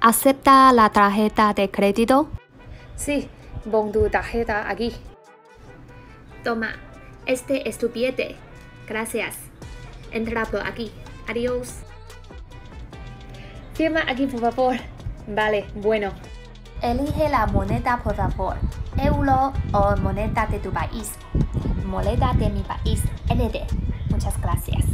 ¿Acepta la tarjeta de crédito? Sí, pon tu tarjeta aquí. Toma, este es tu billete. Gracias. Entra por aquí. Adiós. Firma aquí, por favor. Vale, bueno. Elige la moneda, por favor. Euro o moneda de tu país. Moneda de mi país, ND. Muchas gracias.